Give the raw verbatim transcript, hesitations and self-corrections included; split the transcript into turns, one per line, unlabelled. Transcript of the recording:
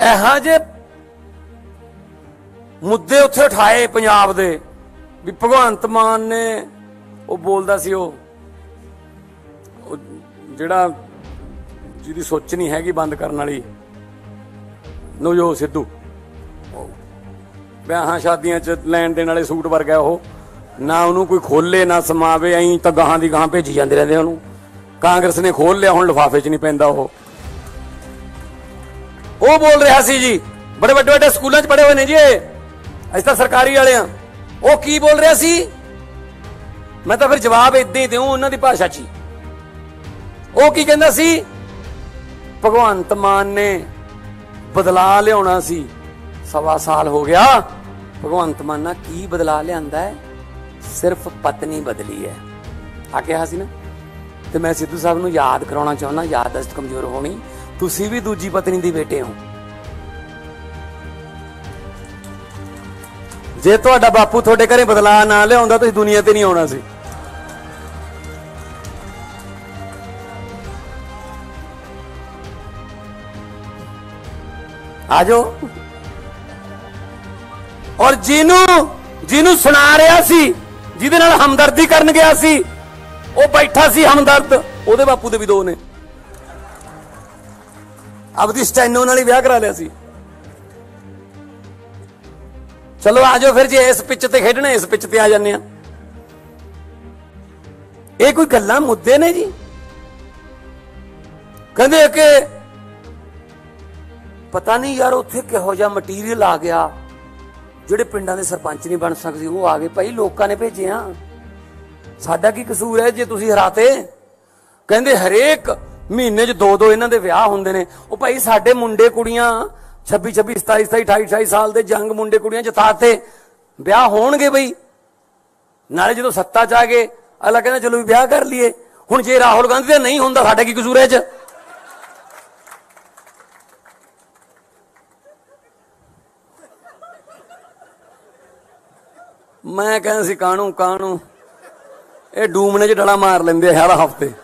ਇਹੋ ਜਿਹੇ ਮੁੱਦੇ ਉੱਥੇ ਉਠਾਏ ਪੰਜਾਬ ਦੇ ਵੀ ਭਗਵੰਤ ਮਾਨ ਨੇ ਉਹ ਬੋਲਦਾ ਸੀ ਉਹ ਜਿਹੜਾ ਜਿਹਦੀ ਸੋਚ ਨਹੀਂ ਹੈਗੀ ਬੰਦ ਕਰਨ ਵਾਲੀ ਨਵਜੋਤ ਸਿੱਧੂ ਵਿਆਹਾਂ ਸ਼ਾਦੀਆਂ ਚ ਲੈਣ ਦੇਣ ਵਾਲੇ ਸੂਟ ਵਰਗਾ ਉਹ ਨਾ ਉਹਨੂੰ ਕੋਈ ਖੋਲੇ ਨਾ ਸਮਾਵੇ ਐਂ ਤਾਂ ਗਾਹਾਂ ਦੀ ਗਾਹਾਂ ਭੇਜੀ ਜਾਂਦੇ ਰਹਿੰਦੇ ਉਹਨੂੰ ਕਾਂਗਰਸ ਨੇ ਖੋਲ ਲਿਆ ਹੁਣ ਲਿਫਾਫੇ ਚ ਨਹੀਂ ਪੈਂਦਾ ਉਹ ਉਹ ਬੋਲ ਰਿਹਾ ਸੀ ਜੀ ਬੜੇ ਵੱਡੇ ਵੱਡੇ ਸਕੂਲਾਂ ਚ ਪੜ੍ਹੇ ਹੋਏ ਨੇ ਜੀ ਅਸੀਂ ਤਾਂ ਸਰਕਾਰੀ ਵਾਲੇ ਆ ਉਹ ਕੀ ਬੋਲ ਰਿਹਾ ਸੀ ਮੈਂ ਤਾਂ ਫਿਰ ਜਵਾਬ ਏਦਾਂ ਹੀ ਦਿਉ ਉਹਨਾਂ ਦੀ ਭਾਸ਼ਾ ਚ ਉਹ ਕੀ ਕਹਿੰਦਾ ਸੀ ਭਗਵੰਤ ਮਾਨ ਨੇ ਬਦਲਾ ਲਿਆਉਣਾ ਸੀ ਸਵਾ ਸਾਲ ਹੋ ਗਿਆ ਭਗਵੰਤ ਮਾਨ ਨੇ ਕੀ ਬਦਲਾ ਲਿਆਂਦਾ ਹੈ ਸਿਰਫ ਪਤਨੀ ਬਦਲੀ ਹੈ ਆ ਕਿਹਾ ਸੀ ਨਾ ਤੇ ਮੈਂ ਸਿੱਧੂ ਸਾਹਿਬ ਨੂੰ ਯਾਦ ਕਰਾਉਣਾ ਚਾਹੁੰਦਾ ਯਾਦਦਾਸ਼ਤ ਕਮਜ਼ੋਰ ਹੋਣੀ ਤੁਸੀਂ ਵੀ ਦੂਜੀ ਪਤਨੀ ਦੇ ਬੇਟੇ ਹੋ ਜੇ ਤੁਹਾਡਾ ਬਾਪੂ ਤੁਹਾਡੇ ਘਰੇ ਬਦਲਾ ਨਾ ਲਿਆਉਂਦਾ ਤੁਸੀਂ ਦੁਨੀਆ ਤੇ ਨਹੀਂ ਆਉਣਾ ਸੀ ਆ ਜਾਓ ਔਰ ਜਿਹਨੂੰ ਜਿਹਨੂੰ ਸੁਣਾ ਰਿਹਾ ਸੀ ਜਿਹਦੇ ਨਾਲ ਹਮਦਰਦੀ ਕਰਨ ਗਿਆ ਸੀ ਉਹ ਬੈਠਾ ਸੀ ਹਮਦਰਦ ਉਹਦੇ ਬਾਪੂ ਦੇ ਵੀ ਦੋ ਨੇ ਆਪਦੀ ਸਟੈਨੋ ਨਾਲ ਹੀ ਵਿਆਹ ਕਰਾ ਲਿਆ ਸੀ ਚਲੋ ਆ ਜਾਓ ਫਿਰ ਜੇ ਇਸ ਪਿੱਚ ਤੇ ਖੇਡਣਾ ਇਸ ਪਿੱਚ ਤੇ ਆ ਜਾਂਦੇ ਆ ਇਹ ਕੋਈ ਗੱਲਾਂ ਮੁੱਦੇ ਨੇ ਜੀ ਕਹਿੰਦੇ ਕਿ ਪਤਾ ਨਹੀਂ ਯਾਰ ਉੱਥੇ ਕਿਹੋ ਜਿਹਾ ਮਟੀਰੀਅਲ ਆ ਗਿਆ ਜਿਹੜੇ ਪਿੰਡਾਂ ਦੇ ਸਰਪੰਚ ਨਹੀਂ ਬਣ ਸਕਦੇ ਉਹ ਆ ਗਏ ਭਾਈ ਲੋਕਾਂ ਨੇ ਭੇਜੇ ਆ ਸਾਡਾ ਕੀ ਕਸੂਰ ਹੈ ਜੇ ਤੁਸੀਂ ਹਰਾਤੇ ਕਹਿੰਦੇ ਹਰੇਕ ਮਹੀਨੇ 'ਚ ਦੋ ਦੋ ਇਹਨਾਂ ਦੇ ਵਿਆਹ ਹੁੰਦੇ ਨੇ ਉਹ ਭਾਈ ਸਾਡੇ ਮੁੰਡੇ ਕੁੜੀਆਂ ਛੱਬੀ ਛੱਬੀ ਸਤਾਈ ਸਤਾਈ ਅਠਾਈ ਅਠਾਈ ਸਾਲ ਦੇ ਜੰਗ ਮੁੰਡੇ ਕੁੜੀਆਂ ਜਿਤਾਤੇ ਵਿਆਹ ਹੋਣਗੇ ਬਈ ਨਾਲੇ ਜਦੋਂ ਸੱਤਾ 'ਚ ਆ ਗਏ ਅਗਲਾ ਕਹਿੰਦਾ ਚਲੋ ਵੀ ਵਿਆਹ ਕਰ ਲਈਏ ਹੁਣ ਜੇ ਰਾਹੁਲ ਗਾਂਧੀ ਦਾ ਨਹੀਂ ਹੁੰਦਾ ਸਾਡਾ ਕੀ ਕਸੂਰ ਹੈ ਚ ਮੈਂ ਕਹਿੰਦਾ ਸੀ ਕਾਹਨੂੰ ਕਾਹਨੂੰ ਇਹ ਡੂਮਣੇ 'ਚ ਡਲਾ ਮਾਰ ਲੈਂਦੇ ਆ ਹਰ ਹਫ਼ਤੇ